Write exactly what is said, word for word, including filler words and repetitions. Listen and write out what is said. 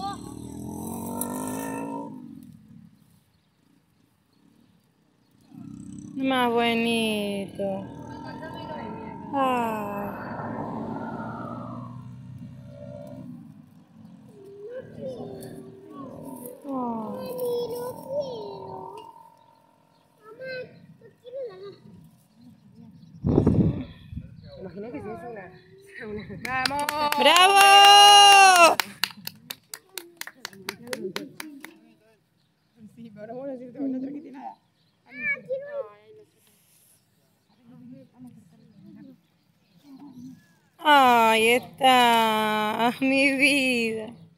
Más bonito. Ay. Oh. Imagina que si es una, una... ¡Vamos! ¡Bravo! Sí, pero bueno, si no te trajiste nada. Ahí está, mi vida.